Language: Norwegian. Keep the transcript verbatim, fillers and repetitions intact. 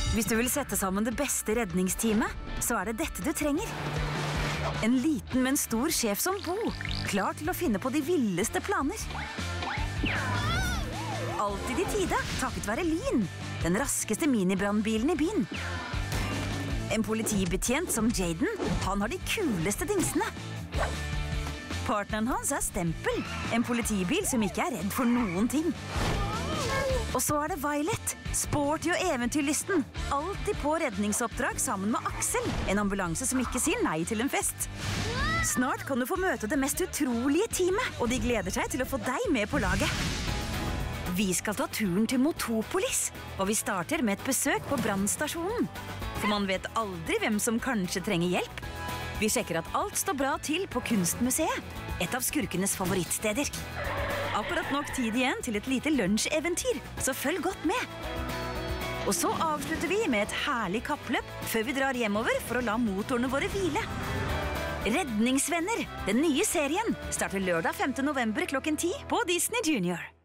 Hvis du vil sette sammen det beste redningsteamet, så er det dette du trenger. En liten, men stor sjef som Bo, klar til å finne på de villeste planer. Alltid i tide, takket være Lyn, den raskeste minibrandbilen i byen. En politibetjent som Jaden, han har de kuleste dingsene. Partneren hans er Stempel, en politibil som ikke er redd for noen ting. Og så er det Violet, sporty og eventyrlysten, alltid på redningsoppdrag sammen med Aksel, en ambulanse som ikke sier nei til en fest. Snart kan du få møte det mest utrolige teamet, og de gleder seg til å få deg med på laget. Vi skal ta turen til Motopolis, og vi starter med et besøk på brannstasjonen. For man vet aldri hvem som kanskje trenger hjelp. Vi sjekker at alt står bra til på Kunstmuseet, et av skurkenes favorittsteder. Akkurat nok tid igjen til et lite lunsjeventyr, så følg godt med. Og så avslutter vi med et herlig kappløp før vi drar hjemover for å la motorene våre hvile. Redningsvenner, den nye serien, starter lørdag femte november klokken ti på Disney Junior.